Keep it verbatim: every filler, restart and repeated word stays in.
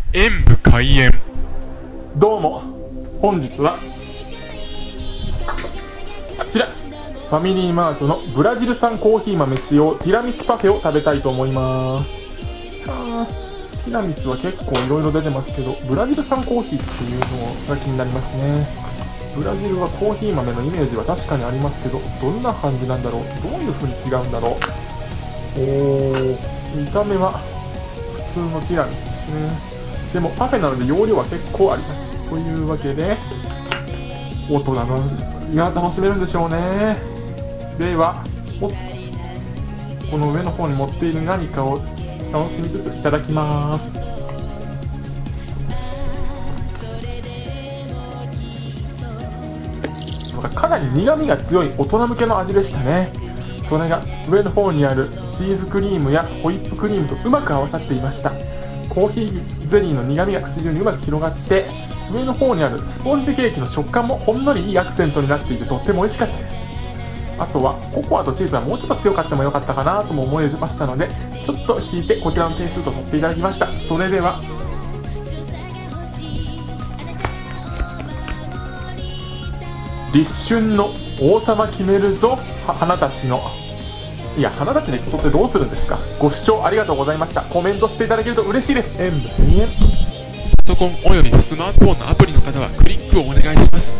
演武開演。 どうも、本日はあちらファミリーマートのブラジル産コーヒー豆使用ティラミスパフェを食べたいと思います。あーティラミスは結構いろいろ出てますけど、ブラジル産コーヒーっていうのが気になりますね。ブラジルはコーヒー豆のイメージは確かにありますけど、どんな感じなんだろう、どういう風に違うんだろう。おー、見た目は普通のティラミスですね。でもパフェなので容量は結構あります。というわけで大人のが楽しめるんでしょうね。ではおこの上の方に持っている何かを楽しみつついただきます。かなり苦みが強い大人向けの味でしたね。それが上の方にあるチーズクリームやホイップクリームとうまく合わさっていました。コーヒーゼリーの苦みが口中にうまく広がって、上の方にあるスポンジケーキの食感もほんのりいいアクセントになっていてとっても美味しかったです。あとはココアとチーズはもうちょっと強かってもよかったかなとも思いましたので、ちょっと引いてこちらの点数とさせていただきました。それでは立春の王様決めるぞ花たちのいや花たちの競ってどうするんですか。ご視聴ありがとうございました。コメントしていただけると嬉しいです。演武閉園。 パソコンおよびスマートフォンのアプリの方はクリックをお願いします。